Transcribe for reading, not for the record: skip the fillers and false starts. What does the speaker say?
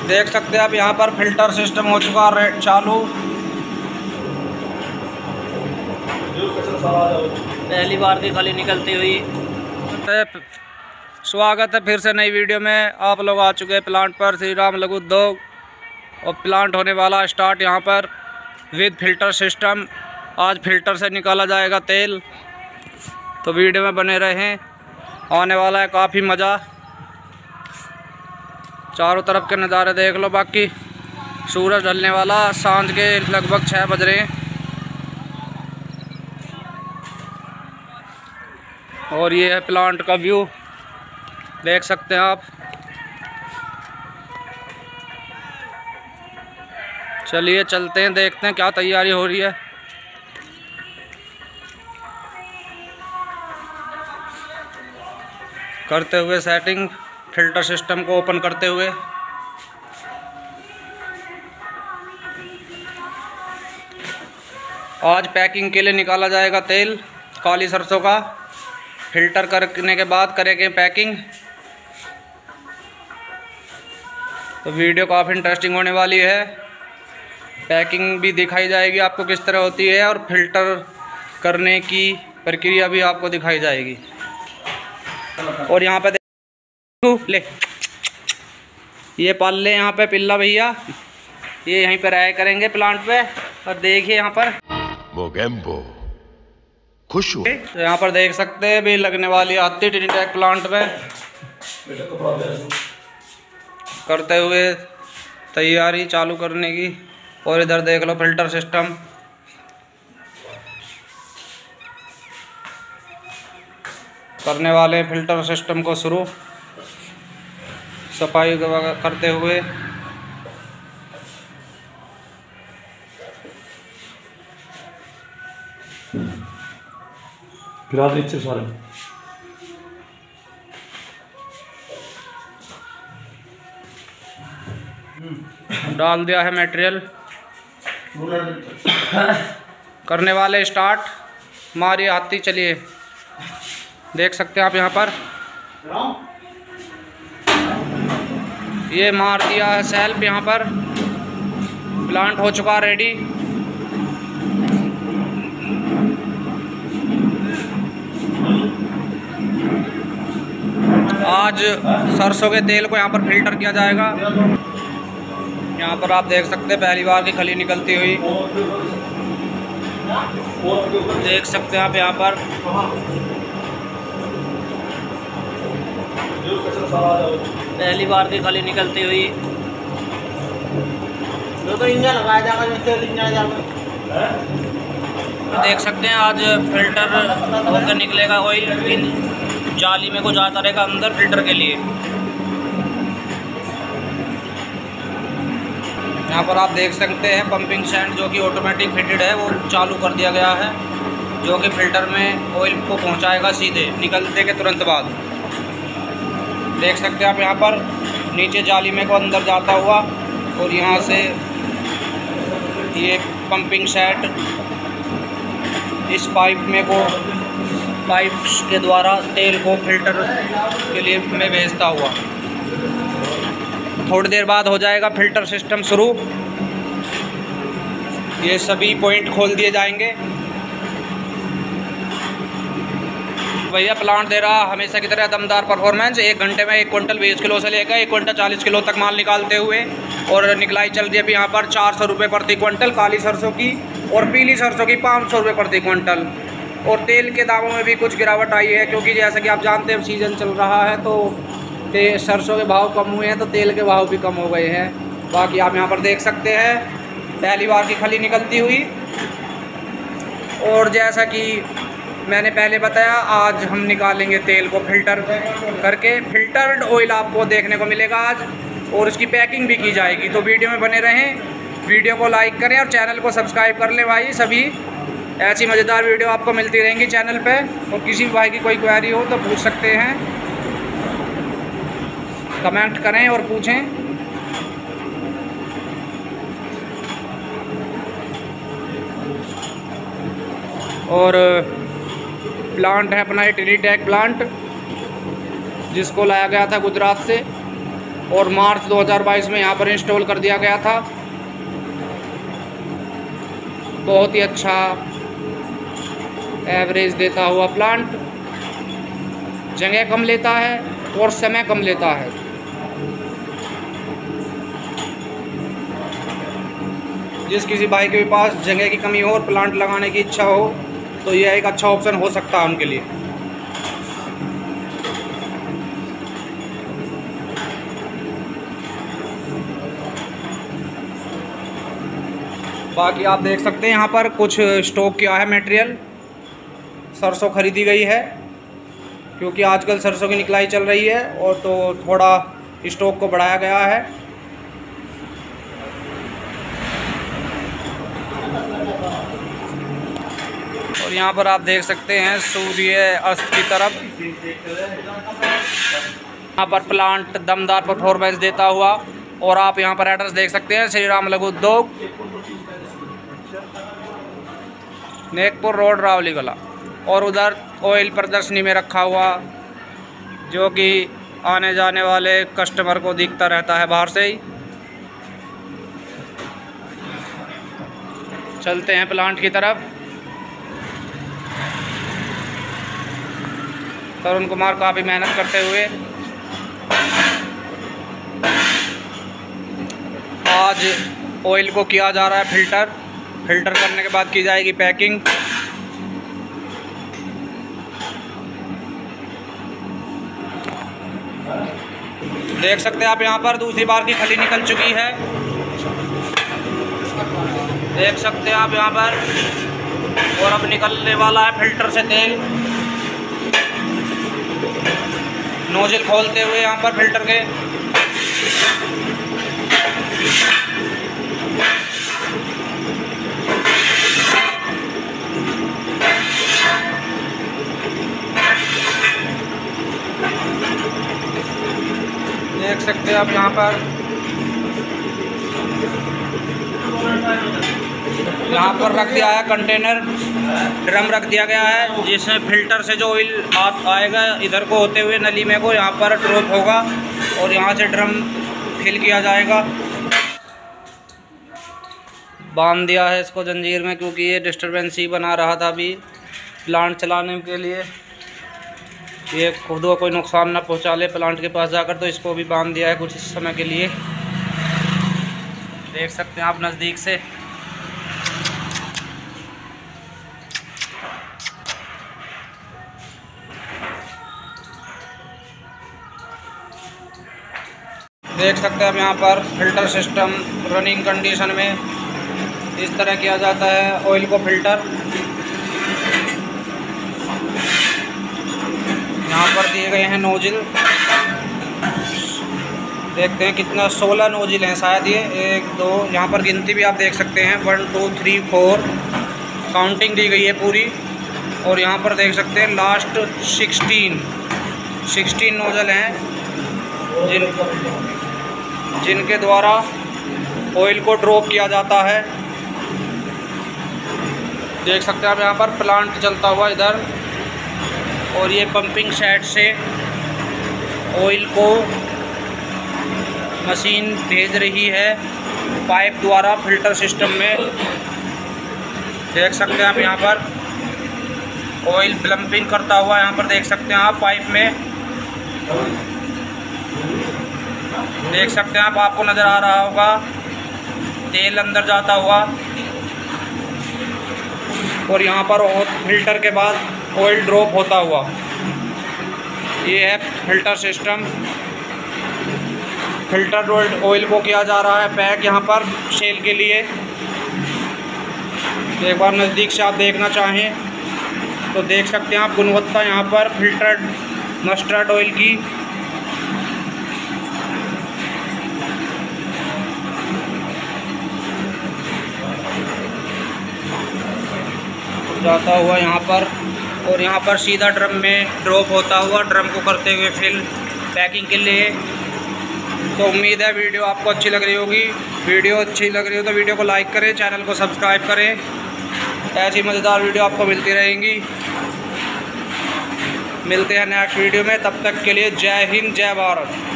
देख सकते हैं आप यहाँ पर फिल्टर सिस्टम हो चुका है चालू। पहली बार की खली निकलती हुई। स्वागत है फिर से नई वीडियो में। आप लोग आ चुके हैं प्लांट पर, श्री राम लघु उद्योग, और प्लांट होने वाला स्टार्ट यहाँ पर विद फिल्टर सिस्टम। आज फिल्टर से निकाला जाएगा तेल, तो वीडियो में बने रहें, आने वाला है काफ़ी मज़ा। चारों तरफ के नज़ारे देख लो। बाकी सूरज ढलने वाला, सांझ के लगभग 6 बज रहे हैं और ये है प्लांट का व्यू, देख सकते हैं आप। चलिए चलते हैं, देखते हैं क्या तैयारी हो रही है। करते हुए सेटिंग, फिल्टर सिस्टम को ओपन करते हुए। आज पैकिंग के लिए निकाला जाएगा तेल काली सरसों का। फिल्टर करने के बाद करेंगे पैकिंग। तो वीडियो काफ़ी इंटरेस्टिंग होने वाली है। पैकिंग भी दिखाई जाएगी आपको किस तरह होती है, और फिल्टर करने की प्रक्रिया भी आपको दिखाई जाएगी। और यहाँ पे ले, ये पाले यहाँ पे पिल्ला भैया, ये यहीं पर आया करेंगे प्लांट पे। और देखिए यहाँ पर मोगेम्बो खुश हुए। तो यहाँ पर देख सकते हैं भी लगने वाली आती टिनीटैक प्लांट में, करते हुए तैयारी चालू करने की। और इधर देख लो फिल्टर सिस्टम। करने वाले फिल्टर सिस्टम को शुरू, सफाई करते हुए। नीचे सारे डाल दिया है मटेरियल। करने वाले स्टार्ट, मारी आती। चलिए देख सकते हैं आप यहाँ पर, ये मार दिया है सेल्फ। यहाँ पर प्लांट हो चुका रेडी। आज सरसों के तेल को यहाँ पर फिल्टर किया जाएगा। यहाँ पर आप देख सकते हैं पहली बार की खली निकलती हुई, देख सकते हैं आप यहाँ पर। पहली बार की खली निकलती हुई। तो देख सकते हैं आज फिल्टर होकर निकलेगा ऑयल, जाली में को जाता रहेगा अंदर फिल्टर के लिए। यहाँ पर आप देख सकते हैं पंपिंग स्टैंड जो कि ऑटोमेटिक फिटेड है, वो चालू कर दिया गया है, जो कि फिल्टर में ऑयल को पहुँचाएगा सीधे निकलने के तुरंत बाद। देख सकते हैं आप यहाँ पर नीचे जाली में को अंदर जाता हुआ, और यहाँ से ये पंपिंग सेट इस पाइप में को पाइप्स के द्वारा तेल को फिल्टर के लिए में भेजता हुआ। थोड़ी देर बाद हो जाएगा फिल्टर सिस्टम शुरू। ये सभी पॉइंट खोल दिए जाएंगे। भैया प्लांट दे रहा हमेशा की तरह दमदार परफॉर्मेंस। 1 घंटे में 1 क्विंटल 20 किलो से लेकर 1 क्विंटल 40 किलो तक माल निकालते हुए। और निकलाई चल रही है अभी यहाँ पर 400 रुपये प्रति क्विंटल काली सरसों की, और पीली सरसों की 500 रुपये प्रति क्विंटल। और तेल के दामों में भी कुछ गिरावट आई है, क्योंकि जैसा कि आप जानते हैं सीज़न चल रहा है, तो सरसों के भाव कम हुए हैं, तो तेल के भाव भी कम हो गए हैं। बाकी आप यहाँ पर देख सकते हैं पहली बार की खली निकलती हुई। और जैसा कि मैंने पहले बताया, आज हम निकालेंगे तेल को फिल्टर करके। फिल्टर्ड ऑयल आपको देखने को मिलेगा आज, और उसकी पैकिंग भी की जाएगी। तो वीडियो में बने रहें, वीडियो को लाइक करें और चैनल को सब्सक्राइब कर लें भाई। सभी ऐसी मज़ेदार वीडियो आपको मिलती रहेंगी चैनल पे। और किसी भी भाई की कोई क्वेरी हो तो पूछ सकते हैं, कमेंट करें और पूछें। और प्लांट है अपना ये टिनीटैक प्लांट, जिसको लाया गया था गुजरात से। और मार्च 2022 में यहाँ पर इंस्टॉल कर दिया गया था। बहुत ही अच्छा एवरेज देता हुआ प्लांट, जगह कम लेता है और समय कम लेता है। जिस किसी भाई के पास जगह की कमी हो और प्लांट लगाने की इच्छा हो तो यह एक अच्छा ऑप्शन हो सकता है उनके लिए। बाकी आप देख सकते हैं यहाँ पर कुछ स्टॉक किया है मटेरियल। सरसों खरीदी गई है क्योंकि आजकल सरसों की निकलाई चल रही है और तो थोड़ा स्टॉक को बढ़ाया गया है। और यहाँ पर आप देख सकते हैं सूर्य अस्त की तरफ यहाँ पर प्लांट दमदार परफॉर्मेंस देता हुआ। और आप यहाँ पर एड्रेस देख सकते हैं, श्री राम लघु उद्योग, नेकपुर रोड, रावली कला। और उधर ऑयल प्रदर्शनी में रखा हुआ जो कि आने जाने वाले कस्टमर को दिखता रहता है बाहर से ही। चलते हैं प्लांट की तरफ। तरुण कुमार काफ़ी मेहनत करते हुए आज ऑयल को किया जा रहा है फिल्टर करने के बाद की जाएगी पैकिंग। देख सकते हैं आप यहाँ पर दूसरी बार की खली निकल चुकी है। देख सकते हैं आप यहाँ पर, और अब निकलने वाला है फिल्टर से तेल। नोजल खोलते हुए यहाँ पर फिल्टर के देख सकते हैं आप यहाँ पर रख दिया है कंटेनर, ड्रम रख दिया गया है जिसमें फिल्टर से जो ऑयल आएगा इधर को होते हुए नली में को यहाँ पर ड्रॉप होगा और यहाँ से ड्रम फिल किया जाएगा। बांध दिया है इसको जंजीर में क्योंकि ये डिस्टरबेंस ही बना रहा था अभी प्लांट चलाने के लिए, ये खुद को कोई नुकसान ना पहुंचा ले प्लांट के पास जाकर, तो इसको भी बांध दिया है कुछ समय के लिए। देख सकते हैं आप नज़दीक से। देख सकते हैं आप यहाँ पर फिल्टर सिस्टम रनिंग कंडीशन में इस तरह किया जाता है ऑयल को फिल्टर। यहाँ पर दिए गए हैं नोजिल, देखते हैं कितना, 16 नोजिल हैं शायद ये, 1 2 यहाँ पर गिनती भी आप देख सकते हैं 1 2 3 4 काउंटिंग दी गई है पूरी। और यहाँ पर देख सकते हैं लास्ट 16 नोजल हैं जिनके द्वारा ऑयल को ड्रॉप किया जाता है। देख सकते हैं आप यहाँ पर प्लांट चलता हुआ इधर, और ये पंपिंग सेट से ऑयल को मशीन भेज रही है पाइप द्वारा फिल्टर सिस्टम में। देख सकते हैं आप यहाँ पर ऑयल प्लम्पिंग करता हुआ, यहाँ पर देख सकते हैं आप पाइप में, देख सकते हैं आप, आपको नज़र आ रहा होगा तेल अंदर जाता हुआ। और यहाँ पर फिल्टर के बाद ऑयल ड्रॉप होता हुआ, ये है फिल्टर सिस्टम। फिल्टर ऑयल को किया जा रहा है पैक यहाँ पर सेल के लिए। एक बार नज़दीक से आप देखना चाहें तो देख सकते हैं आप गुणवत्ता यहाँ पर फिल्टर्ड मस्टर्ड ऑयल की। जाता हुआ यहाँ पर, और यहाँ पर सीधा ड्रम में ड्रॉप होता हुआ, ड्रम को करते हुए फिल पैकिंग के लिए। तो उम्मीद है वीडियो आपको अच्छी लग रही होगी। वीडियो अच्छी लग रही हो तो वीडियो को लाइक करें, चैनल को सब्सक्राइब करें। ऐसी मज़ेदार वीडियो आपको मिलती रहेंगी। मिलते हैं नेक्स्ट वीडियो में, तब तक के लिए जय हिंद जय भारत।